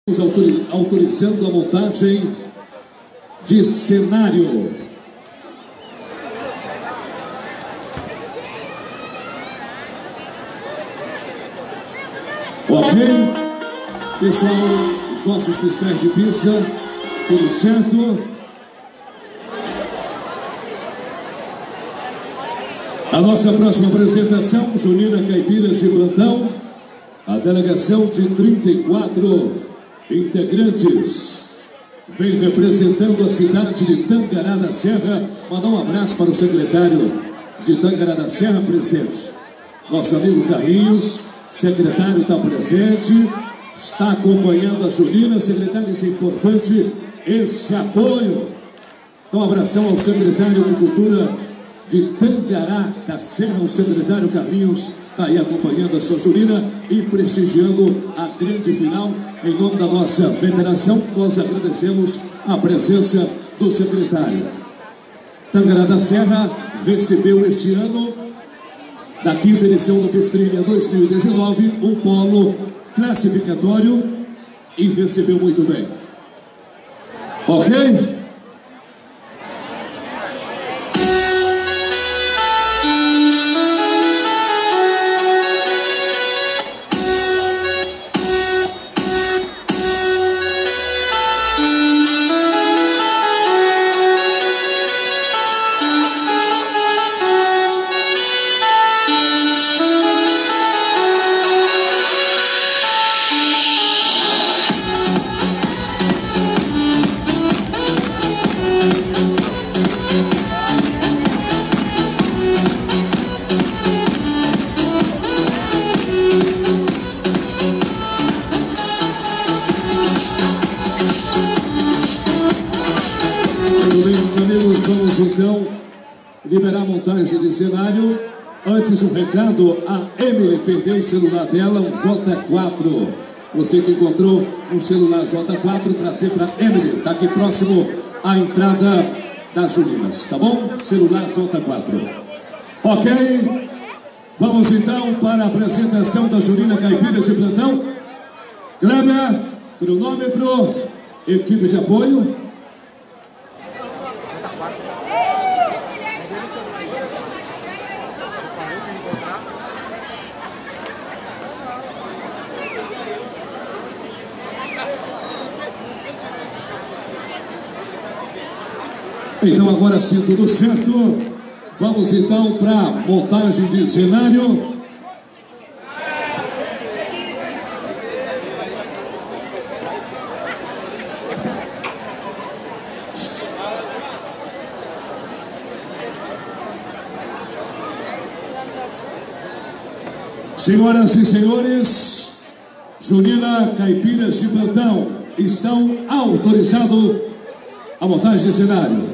Autorizando a montagem de cenário. Ok? Pessoal, os nossos fiscais de pista, tudo certo? A nossa próxima apresentação, Junina Caipiras de plantão, a delegação de 34 integrantes, vem representando a cidade de Tangará da Serra. Mandar um abraço para o secretário de Tangará da Serra, presidente. Nosso amigo Carlinhos, secretário está presente, está acompanhando a Junina. Secretário, isso é importante, esse apoio. Então, um abração ao secretário de Cultura de Tangará da Serra, o secretário Carlinhos, está aí acompanhando a sua Junina e prestigiando a grande final. Em nome da nossa federação, nós agradecemos a presença do secretário. Tangará da Serra recebeu este ano, da quinta edição do Festrilha 2019, um polo classificatório e recebeu muito bem. Ok? Vamos então liberar a montagem de cenário. Antes, um recado: a Emily perdeu o celular dela, um J4. Você que encontrou um celular J4, trazer para Emily, está aqui próximo à entrada das Juninas, tá bom? Celular J4. Ok? Vamos então para a apresentação da Junina Caipiras de plantão. Kleber, cronômetro, equipe de apoio. Então agora sim, tudo certo. Vamos então para a montagem de cenário. Senhoras e senhores, Junina Caipiras de plantão estão autorizados a montagem de cenário.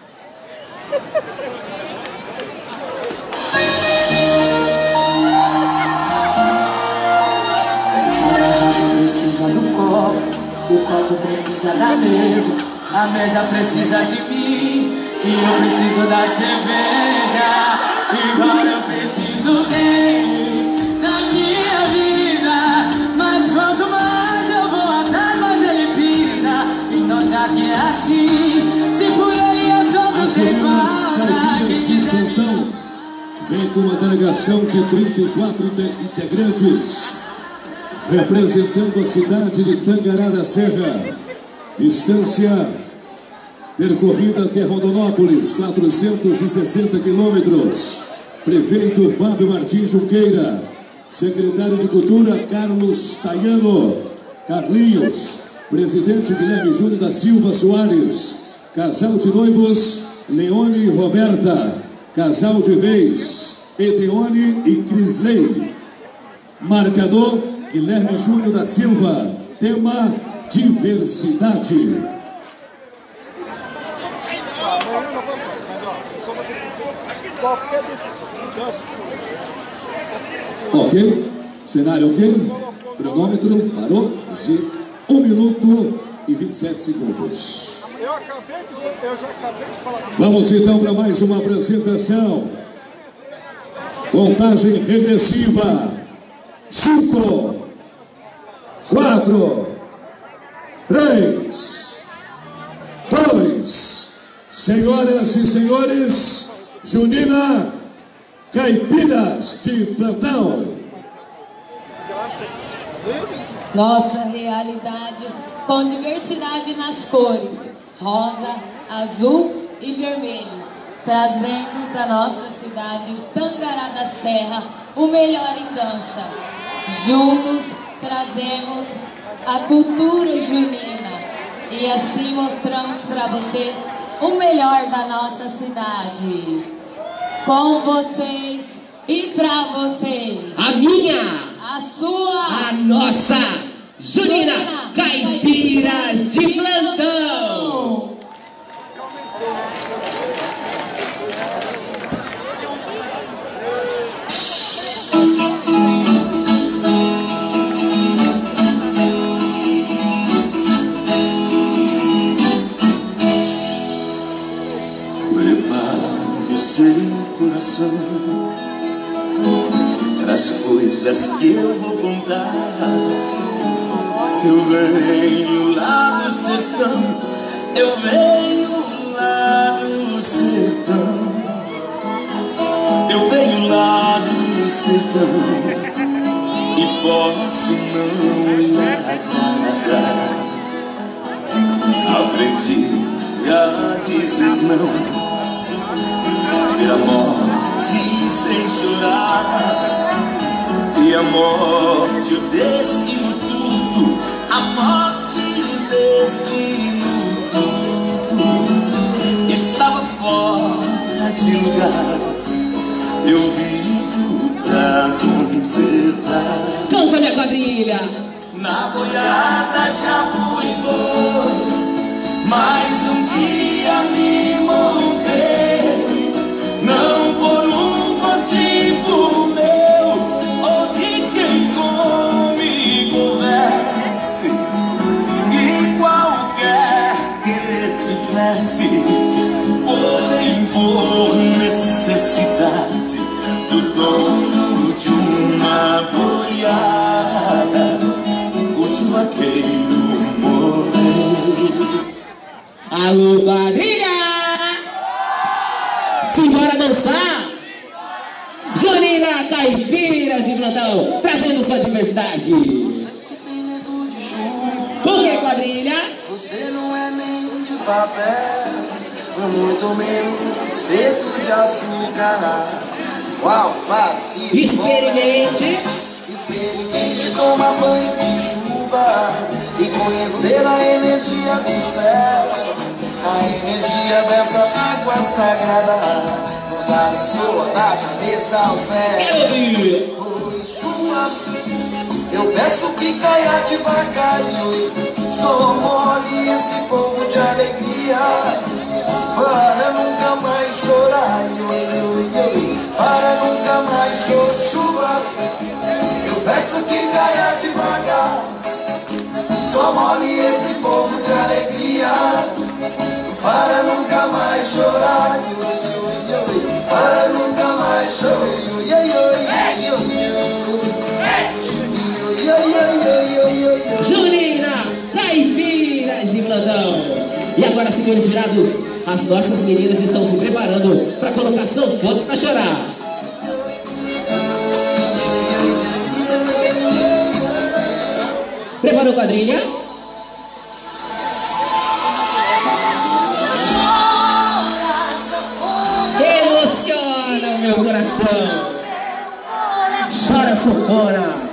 O copo precisa da mesa, a mesa precisa de mim, e eu preciso da cerveja, igual eu preciso dele na minha vida. Mas quanto mais eu vou atrás, mais ele pisa. Então já que é assim, se por ele eu só não sei falta. Quem quiser vem com uma delegação de 34 integrantes, representando a cidade de Tangará da Serra. Distância percorrida até Rondonópolis, 460 quilômetros. Prefeito Fábio Martins Junqueira. Secretário de Cultura, Carlos Taiano. Carlinhos. Presidente Guilherme Júnior da Silva Soares. Casal de noivos, Leone e Roberta. Casal de reis, Edeone e Crisley. Marcador, Guilherme Júnior da Silva. Tema: diversidade. Ok? Cenário ok? Cronômetro parou de 1 minuto e 27 segundos. Eu já acabei de falar. Vamos então para mais uma apresentação. Contagem regressiva. 5, 4, 3, 2, senhoras e senhores, Junina Caipiras de Plantão. Nossa realidade com diversidade nas cores, rosa, azul e vermelho, trazendo da nossa cidade, Tangará da Serra, o melhor em dança. Juntos trazemos a cultura junina e assim mostramos para você o melhor da nossa cidade. Com vocês e pra vocês, a minha, a sua, a nossa Junina Caipiras de Plantão. Prepare o seu coração para as coisas que eu vou contar. Eu venho lá do sertão, eu venho lá do sertão, eu venho lá do sertão e posso não olhar nada. Aprendi a dizer não, ver a morte sem chorar, e a morte, o destino, tudo, a morte, o destino, tudo estava fora de lugar. Eu vivo pra consertar. Canta, minha quadrilha. Na boiada já fui boi, mas um dia me montei, não por um motivo meu ou de quem comigo converse, e qualquer querer tivesse, porém por necessidade do dono de uma boiada, cujo vaqueiro morreu. Alô, quadrilha! Simbora dançar! Junina Caipiras de Plantão, trazendo sua diversidade. Por que, quadrilha? Você não é nem de papel, muito menos feito de açúcar. Qual parecido? Experimente. Experimente tomar banho de chuva e conhecer a energia do céu. A energia dessa água sagrada nos abençoa da cabeça aos pés. Oi, chuva, eu peço que caia devagarinho. Sou mole esse povo de alegria, para nunca mais chorar. Para nunca mais chuva, eu peço que caia devagar. Sou mole esse povo de alegria, para nunca mais chorar. Para nunca mais chorar. Junina Caipiras de Plantão. E agora, senhores jurados, as nossas meninas estão se preparando para colocar sanfona para chorar. Preparou, quadrilha? Emociona o meu coração. Chora, sanfona.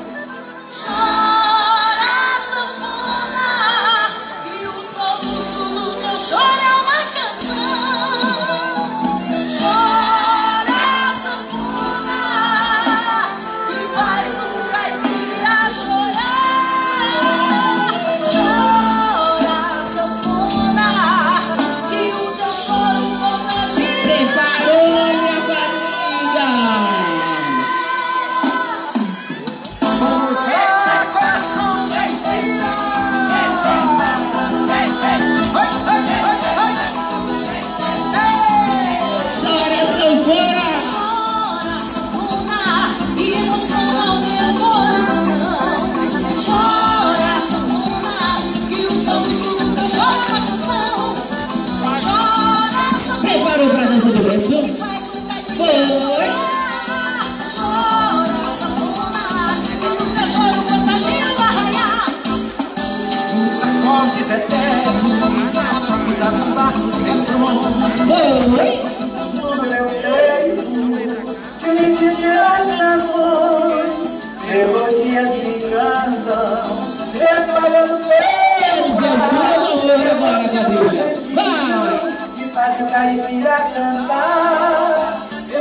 os acordes eternos, os acabados retrônicos. No meu peito, de gerações, melodias que cantam, separando que fazem caipira cantar.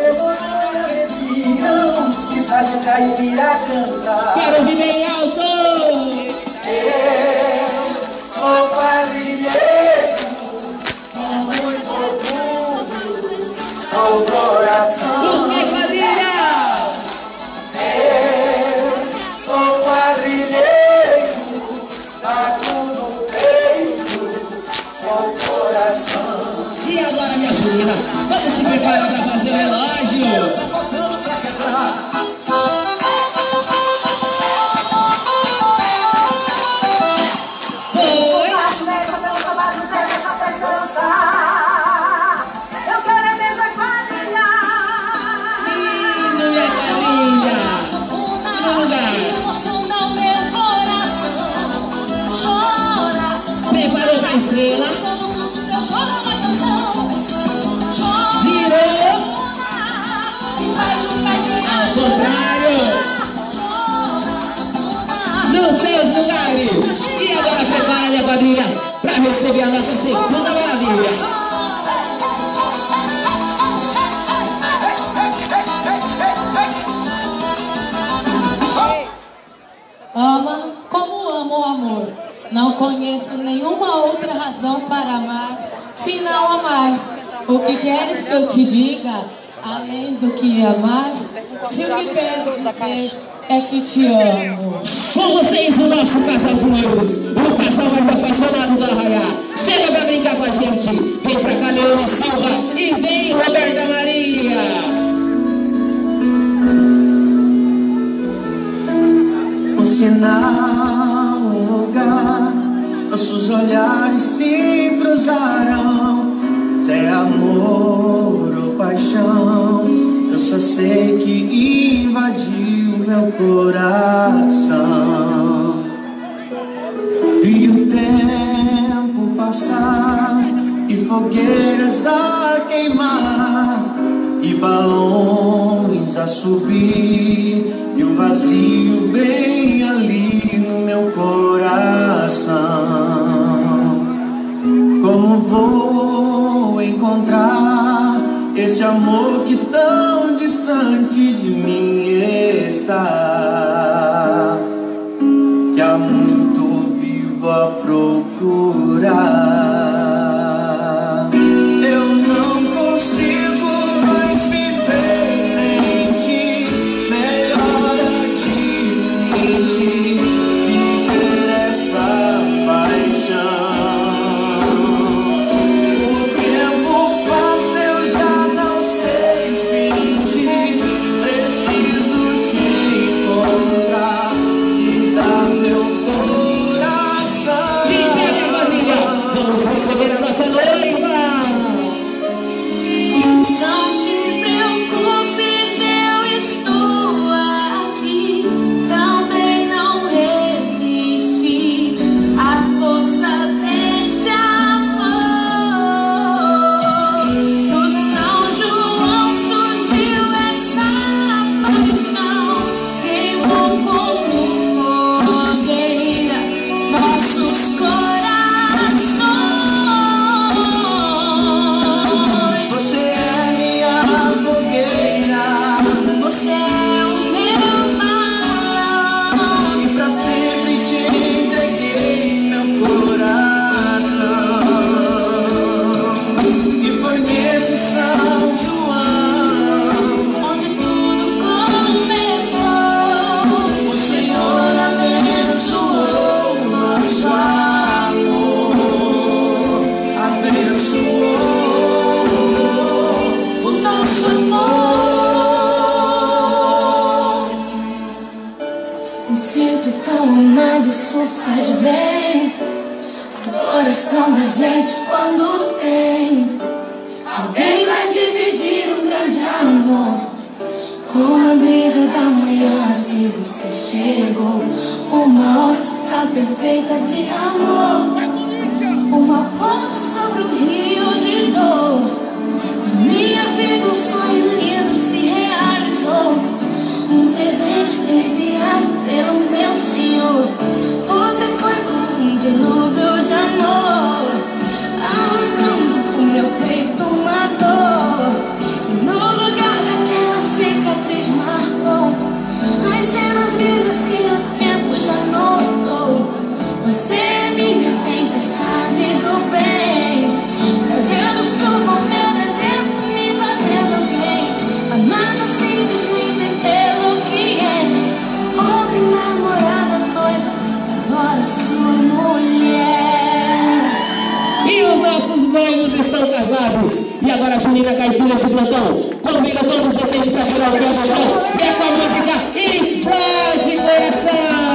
Que fazem caipira cantar. Quero ouvir bem alto. Eu sou quadrilheiro, com muito orgulho, sou coração. Vai, quadrilha! Eu sou quadrilheiro, taco no peito, sou coração. E agora, minha Juliana, vamos se preparar para fazer o relógio. Eu quero a mesa quadrilha. Emociona o meu coração. Chora, Preparou pra estrela? eu choro uma canção. Virou! E faz um caipira Ao contrário! Nos seus lugares! E agora prepara, minha quadrilha, pra receber a nossa segunda maravilha. Ama como amo o amor. Não conheço nenhuma outra razão para amar, senão amar. O que queres que eu te diga, além do que amar? Se o que queres dizer é que te amo. Com vocês, o nosso casal de noivos, o casal mais apaixonado do Arraiá. Chega pra brincar com a gente. Vem pra cá, Leone Silva, e vem Roberta Maria. Um sinal, um lugar, nossos olhares se cruzarão. Se é amor ou paixão, eu só sei que invadiu meu coração. Vi o tempo passar e fogueiras a queimar e balões a subir e um vazio bem ali no meu coração. Como vou encontrar esse amor que tão distante de mim está, que há muito vivo a procurar? Eu não consigo mais viver sem ti, melhor admitir, viver essa paixão. O tempo passa, eu já não sei fingir, preciso te encontrar, te dar meu coração. Vamos receber a nossa noiva. Não te preocupes, eu estou aqui. Também não resisti à força desse amor. Do São João surgiu essa paixão, queimou como fogueira nossos corações. Você é minha fogueira, Você é o meu mar. e pra sempre te entreguei meu coração. E foi nesse São João, Onde tudo começou, o Senhor abençoou o nosso amor, abençoou o nosso amor. Me sinto tão amado, isso faz bem pro coração da gente quando tem alguém vai dividir um grande amor. Como a brisa da manhã, assim você chegou, uma ótica carta perfeita de amor, uma ponte sobre o rio de dor. Na minha vida um sonho lindo se realizou, um presente enviado pelo meu Senhor. Você foi como um dilúvio de amor, arrancando pro meu peito uma dor. E no lugar daquela cicatriz marcou as cenas lindas que o tempo já notou. Você é minha tempestade do bem, trazendo chuva ao meu deserto, me fazendo bem. Amada simplesmente pelo que é. Ontem namorada, noiva, agora sua mulher. E os nossos noivos estão casados. E agora a Junina Caipira de plantão convida todos vocês para tirar o pé do chão e é com a música Explode Coração.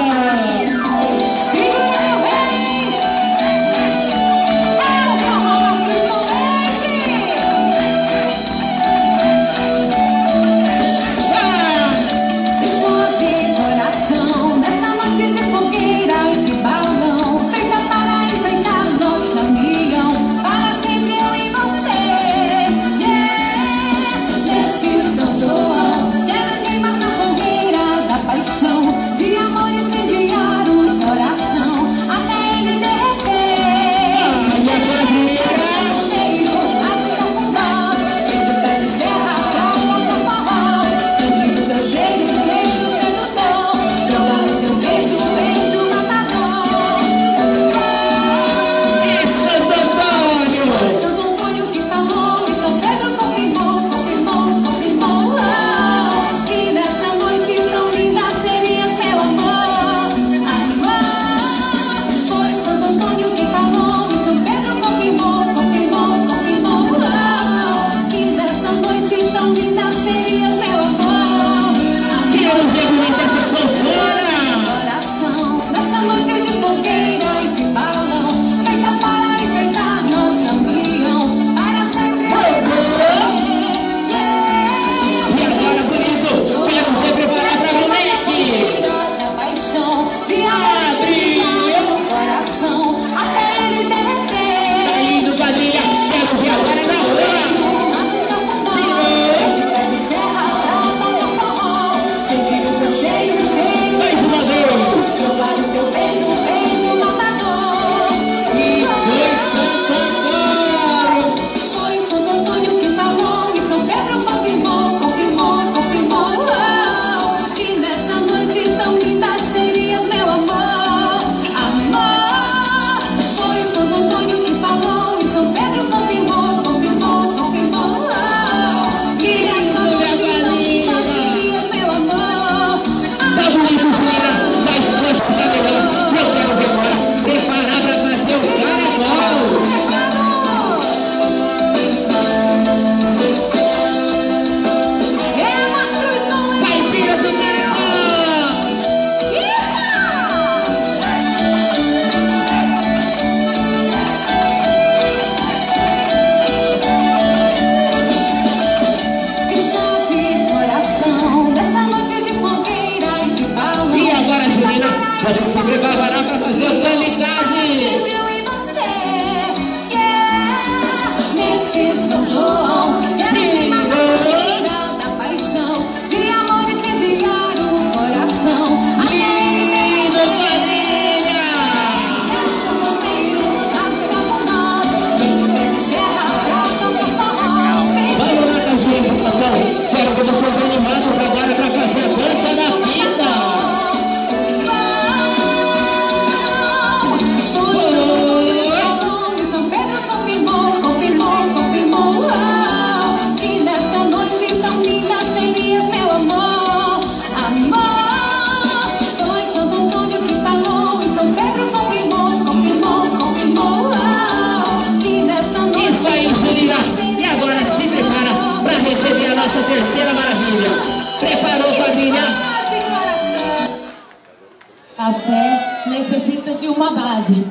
A fé necessita de uma base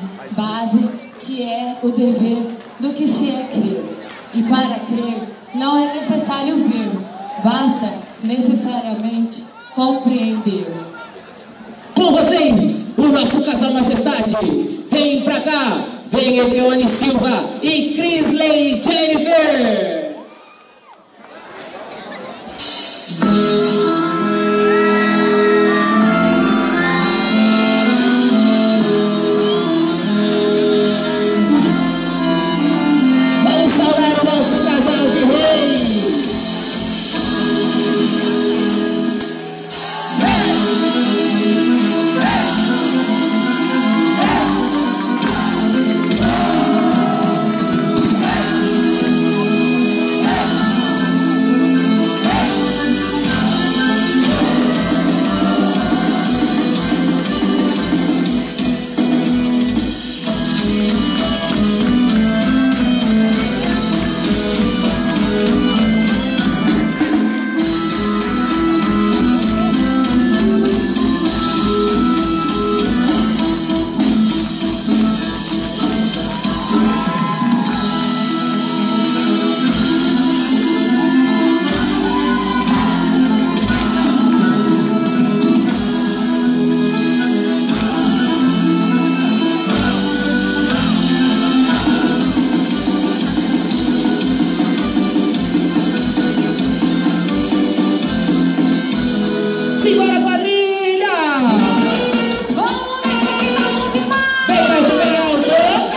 que é o dever do que se é crer. E para crer não é necessário ver, basta necessariamente compreender. Com vocês, o nosso casal majestade. Vem pra cá, vem Eliane Silva e Crisley Jennifer. Vamos saudar o nosso casal de reis. Simbora, quadrilha! Vamos nesse que tá bom demais. Bem alto, bem alto!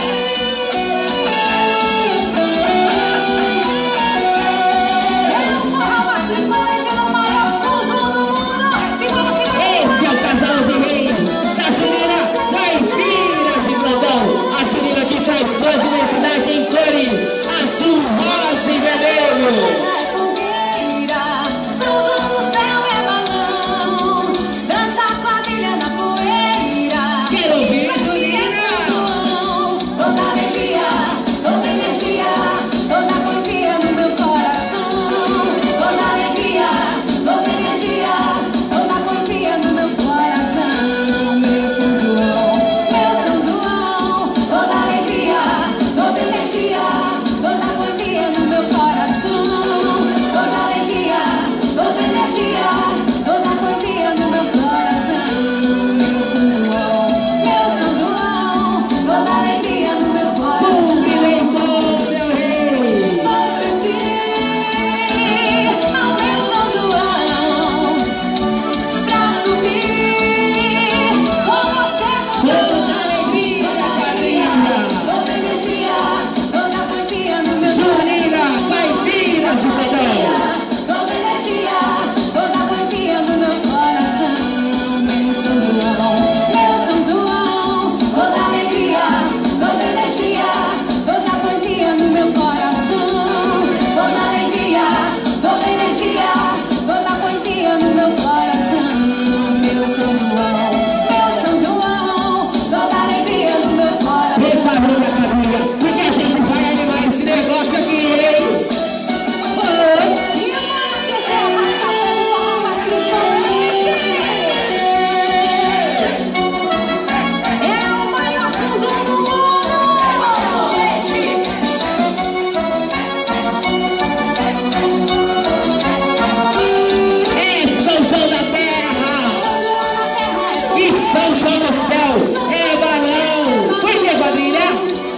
É o forró mais frequente no maior São João do mundo. Simbora, simbora. Esse é o casal de reis da Junina Caipira de plantão. A Junina que traz sua diversidade em cores azul, rosa e vermelho. É fogueira, São João do céu é balão. Dança a quadrilha na poeira. Quero ouvir, Junina! Toda alegria, toda energia, toda poesia no meu coração. Toda alegria, toda energia, toda poesia no meu coração. Meu São João, meu São João. Toda alegria, toda energia, toda poesia no meu coração. Toda alegria, toda energia, toda poesia no meu coração. Meu São João, toda alegria no meu coração. Cumprimentou, meu rei! Vou pedir ao meu São João pra subir com você no meu Toda alegria, quadrilha! toda energia, toda poesia no meu Junina Caipira de plantão. toda energia, toda poesia no meu coração. Meu São João, toda alegria, toda energia, toda poesia no meu coração. Toda alegria, toda energia, toda poesia no meu coração. Meu São João, toda alegria no meu coração. Vem pra rua, quadrilha, porque a gente vai animar esse negócio aqui, hein? Oi! E para aquecer a mais café do forró mais cristão. É o maior São João do mundo. É São João da Terra e São João do céu. É balão. Por que, quadrilha?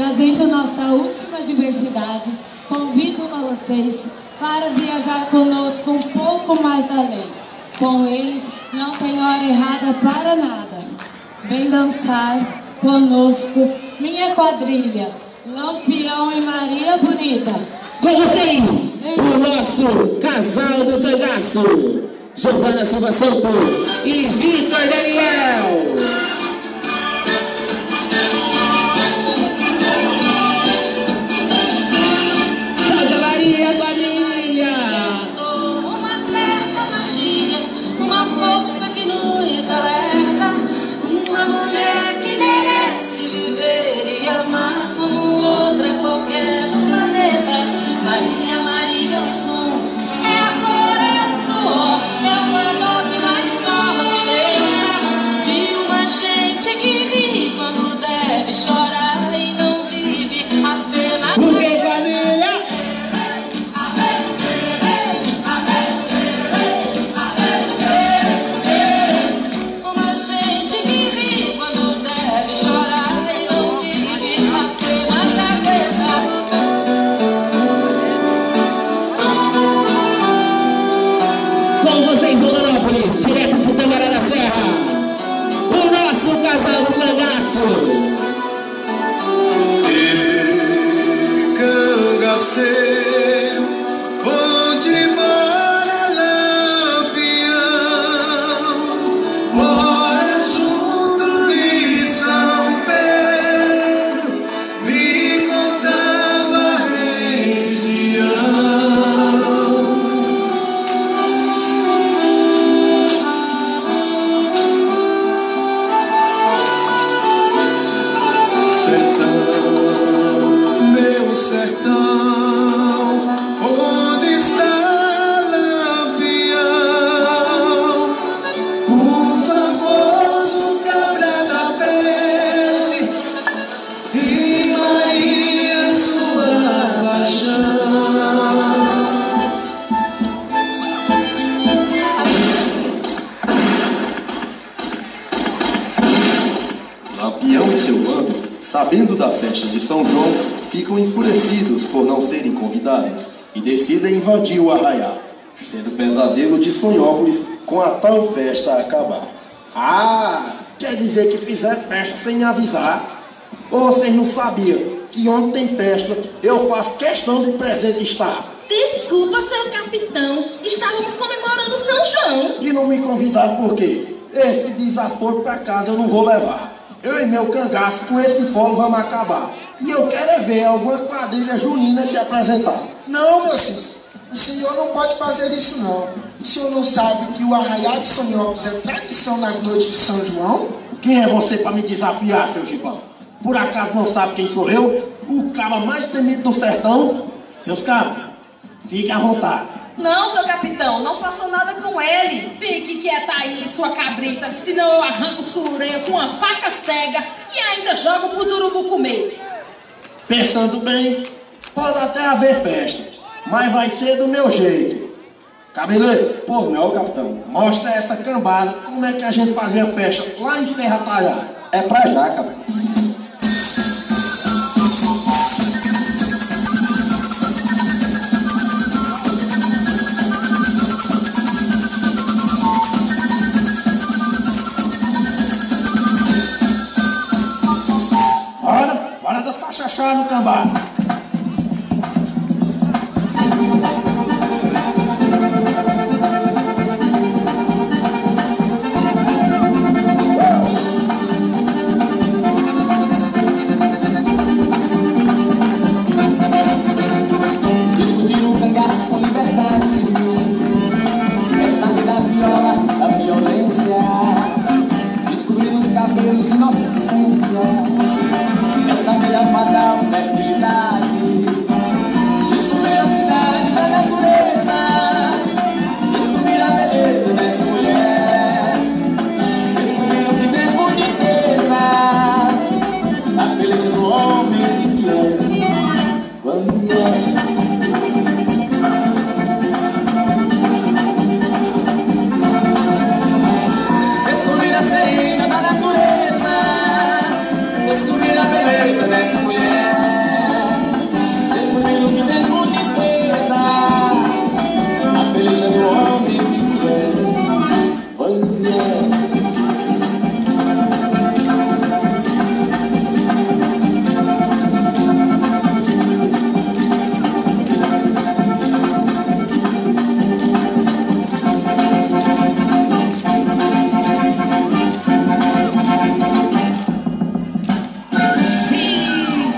trazendo nossa última diversidade, convido a vocês para viajar conosco um pouco mais além. Com eles não tem hora errada para nada. Vem dançar conosco, minha quadrilha, Lampião e Maria Bonita. Com vocês, o nosso casal do cangaço, Giovana Silva Santos e Vitor Daniel. Salve Maria Quadrilha. Uma certa magia, uma força que nos alerta, uma mulher que merece viver e amar como outra qualquer do planeta. Maria, Maria, o som, é a cor, é o suor, é uma dose mais forte dentro de uma gente que ri quando deve chorar e não vive apenas. Uma gente que ri quando deve chorar e não vive apenas a verdade. Com vocês, Rondonópolis, direto de Tamará da Serra, o nosso casal do cangaço. Cangaceiro, onde mora Lampião, mora junto de São Pedro, me contava a região. Meu sertão, onde está Lampião, o famoso cabra da peste, e Maria sua paixão. Lampião e seu bando, sabendo da festa de São João, ficam enfurecidos por não serem convidados e decidem invadir o arraial, sendo o pesadelo de Sonhópolis com a tal festa acabar. Ah, quer dizer que fizeram festa sem me avisar? Ou vocês não sabiam que onde tem festa eu faço questão de presente estar? Desculpa, seu capitão. Estávamos comemorando São João. E não me convidaram por quê? Esse desaforo pra casa eu não vou levar. Eu e meu cangaço com esse fórum vamos acabar. E eu quero é ver alguma quadrilha junina se apresentar. Não, meu senhor. O senhor não pode fazer isso, não. O senhor não sabe que o arraial de Sonhópolis é tradição nas noites de São João? Quem é você para me desafiar, seu Gibão? Por acaso não sabe quem sou eu? O cara mais temido do sertão? Seus cabos, fiquem à vontade. Não, seu capitão, não faça nada com ele. Fique quieta aí, sua cabrita, senão eu arranco o surureio com uma faca cega e ainda jogo pro urubu comer. Pensando bem, pode até haver festa, mas vai ser do meu jeito. Cabeleiro, por não, capitão, mostra essa cambada como é que a gente fazia festa lá em Serra Talhada. É pra já, cabra. Bora dançar xaxá no cambá. Discutir o cangaço com liberdade, essa da viola, da violência, descobrir os cabelos inocência, essa velha fatal fertilidade, descobrir a cidade da natureza, descobrir a beleza dessa mulher, descobrir o que tem boniteza, a beleza do homem que é, quando vier. Descobrir a serena da natureza, descobrir a beleza dessa mulher,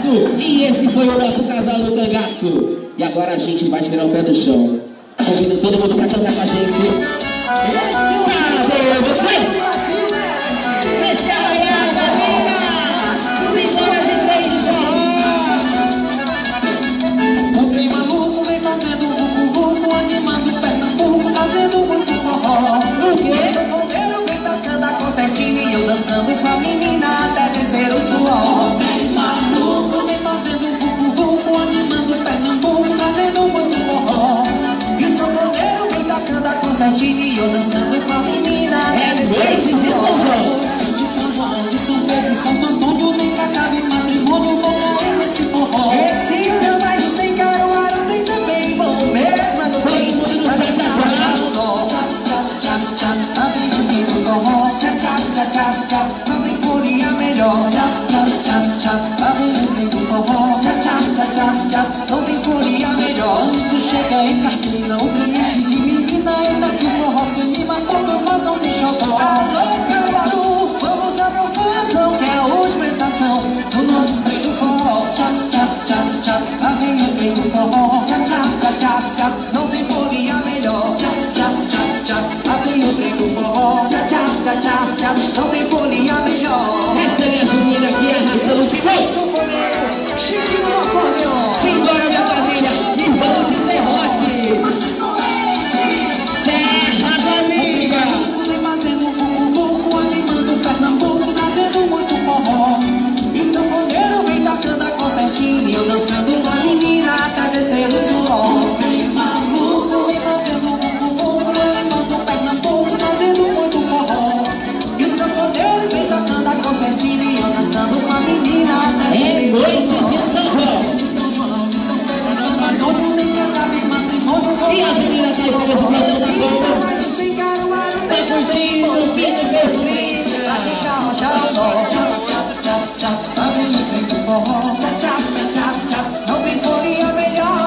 sucesso. E esse foi o nosso casal do cangaço. E agora a gente vai tirar o pé do chão. Convido todo mundo pra cantar com a gente. Cadê vocês? Esse Arraiá, galera! 5 horas e 3 de forró. O trem maluco vem fazendo vucu-vucu, animando o Pernambuco, fazendo muito forró. O quê? O sanfoneiro vem tocando a concertina e eu dançando com a menina até descer o suor. O trem maluco vem fazendo vucu-vucu, animando o Pernambuco, fazendo muito forró. E o sanfoneiro vem tocando a concertina e eu dançando com a menina até descer o suor. De São João, de São Pedro, de Santo Antônio, nem que acabe matrimônio, vou cair nesse forró. Esse meu bairro sem Caruaru tem também bom mesmo, não tem muito no tchá-tchá-tchá. Não tem folia melhor. Tchá-tchá-tchá, abre o trem do forró. Tchá-tchá-tchá, não tem folia melhor. Quando chega em Carpina, o trem enche de menina. Ainda que o forró se anima, todo mundo não tem xodó. Alô, Caruaru, vamos à profusão, que é a última estação do nosso trem do forró. Tchá-tchá-tchá, abre o trem do forró. Tchá-tchá-tchá, não tem folia melhor. Tchá-tchá-tchá, abre o trem do forró. Tchá-tchá-tchá, não tem folia melhor. Essa é minha menina aqui, arrastando de voz. Chique no acordeon. Simbora, minha família, e vamos de serrote. Serra da Amiga. Vem fazendo vucu-vucu, animando o Pernambuco, trazendo muito forró. E o sanfoneiro vem tocando a concertina e eu dançando com a menina até descer o suor. Vem maluco, vem fazendo vucu-vucu, animando o Pernambuco, trazendo muito forró. E o sanfoneiro vem tocando a concertina e eu dançando com a menina até descer o suor. É noite de São João. E as meninas aí vão de plantão da bomba. Tá curtindo o Pinto Festrinha. Não tem folia melhor.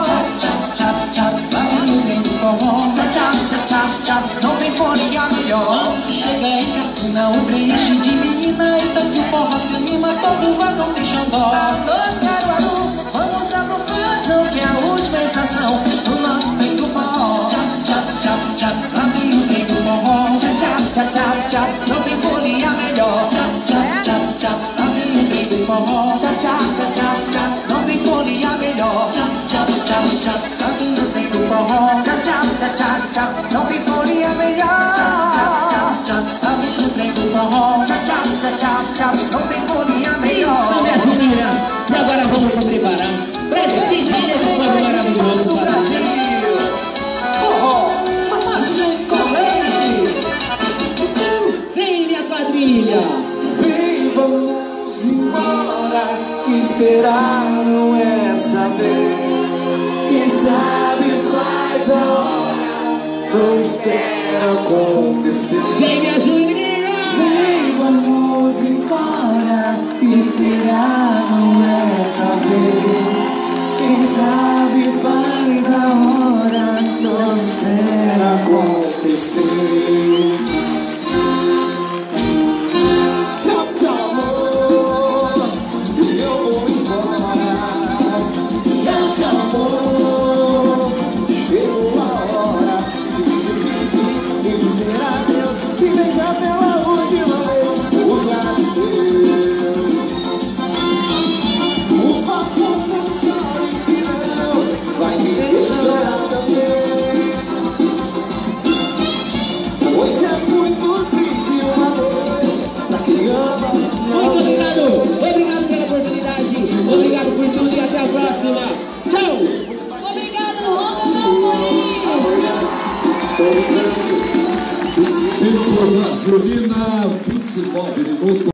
Não tem folia melhor. Chega em Carpina, o trem enche de menina. Eita que o forró se anima, todo vai não tem xodó. Alô, Caruaru, vamos à profusão, que é a última estação do nosso trem do forró. Tchá-tchá-tchá, abre o trem do forró. Tchá-tchá-tchá, não tem folia melhor. Tchá-tchá-tchá, abre o trem do forró. Tchá-tchá-tchá, não tem folia melhor. Tchá-tchá-tchá, abre o trem do forró. Tchá-tchá-tchá, não tem folia melhor. Tchá-tchá-tchá, abre o trem do forró. Tchá-tchá-tchá, não tem folia melhor. Isso, minha Juninha. E agora vamos se preparar pra despedir esse povo maravilhoso do Brasil. Forró, massagens com leite. Vem, minha quadrilha. Vem, vamos embora. Esperar não é saber. Quem sabe faz a hora, não espera acontecer. Vem, minha Juninha. Vem, vamos embora. Esperar não é saber. Quem sabe faz a hora, não espera acontecer. Tchau, tchau, amor, eu vou embora. Tchau, tchau, amor, chegou a hora de me despedir e dizer adeus e beijar pela última vez os lábios seus. Por favor, não chore, senão vai me chorar também. Hoje é muito triste uma noite pra quem ama. Muito obrigado. Obrigado pela oportunidade. Obrigado por tudo e até a próxima. Tchau. Obrigado, Ronda Amorim. Tempo da Julina, 29 minutos.